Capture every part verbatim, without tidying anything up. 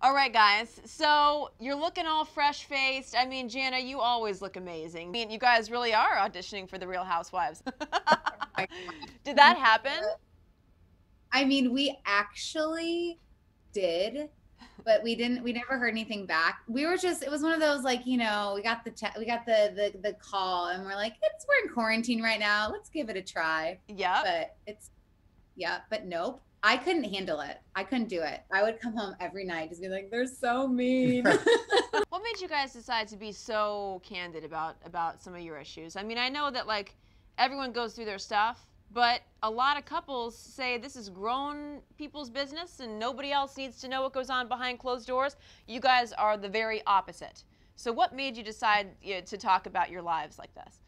All right, guys, so you're looking all fresh-faced. I mean, Jana, you always look amazing. I mean, you guys really are auditioning for the Real Housewives. Did that happen? I mean, we actually did, but we didn't, we never heard anything back. We were just, it was one of those, like, you know, we got the, we got the, the, the call and we're like, it's, we're in quarantine right now. Let's give it a try. Yeah. But it's, yeah, but nope. I couldn't handle it. I couldn't do it. I would come home every night just be like, they're so mean. What made you guys decide to be so candid about about some of your issues? I mean, I know that like everyone goes through their stuff, but a lot of couples say this is grown people's business and nobody else needs to know what goes on behind closed doors. You guys are the very opposite. So what made you decide, you know, to talk about your lives like this?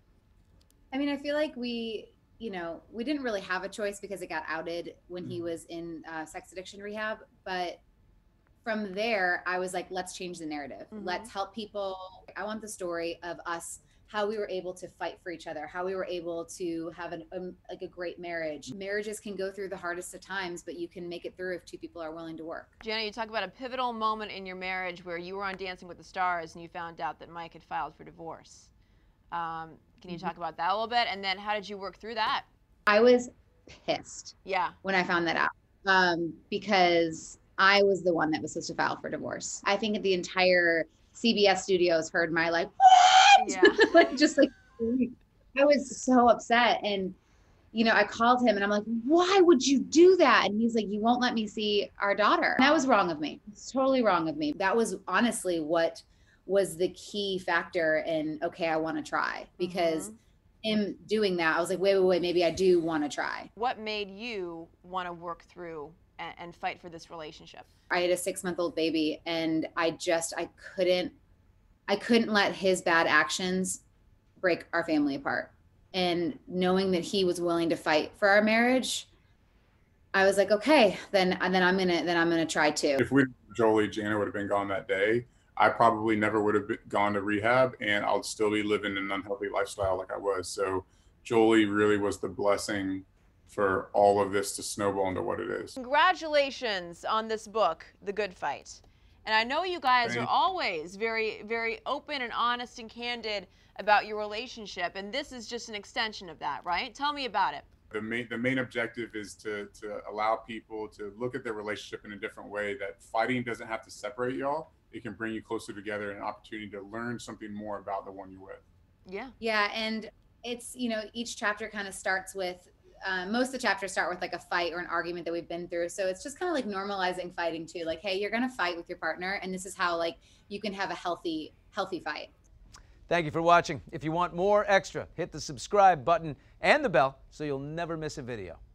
I mean, I feel like we, you know, we didn't really have a choice because it got outed when he was in uh, sex addiction rehab. But from there, I was like, let's change the narrative. Mm-hmm. Let's help people. I want the story of us, how we were able to fight for each other, how we were able to have an, um, like a great marriage. Marriages can go through the hardest of times, but you can make it through if two people are willing to work. Jana, you talk about a pivotal moment in your marriage where you were on Dancing with the Stars and you found out that Mike had filed for divorce. Um, can you talk about that a little bit? And then how did you work through that? I was pissed. Yeah. When I found that out, um, because I was the one that was supposed to file for divorce. I think the entire C B S studios heard my like, what? Yeah. Like, just like, I was so upset. And, you know, I called him and I'm like, why would you do that? And he's like, you won't let me see our daughter. And that was wrong of me. It's totally wrong of me. That was honestly what was the key factor in, okay, I want to try, because mm-hmm. him doing that, I was like, wait, wait, wait, maybe I do want to try. What made you want to work through and, and fight for this relationship? I had a six month old baby and I just, I couldn't, I couldn't let his bad actions break our family apart. And knowing that he was willing to fight for our marriage, I was like, okay, then, then I'm going to, then I'm going to try too. If we, Jolie, Jana would have been gone that day, I probably never would have gone to rehab and I'll still be living an unhealthy lifestyle like I was. So Jolie really was the blessing for all of this to snowball into what it is. Congratulations on this book, The Good Fight. And I know you guys Thank are always very, very open and honest and candid about your relationship. And this is just an extension of that, right? Tell me about it. The main, the main objective is to, to allow people to look at their relationship in a different way, that fighting doesn't have to separate y'all. It can bring you closer together and an opportunity to learn something more about the one you're with. Yeah. Yeah. And it's, you know, each chapter kind of starts with, uh, most of the chapters start with like a fight or an argument that we've been through. So it's just kind of like normalizing fighting too. Like, hey, you're going to fight with your partner. And this is how like you can have a healthy, healthy fight. Thank you for watching. If you want more extra, hit the subscribe button and the bell so you'll never miss a video.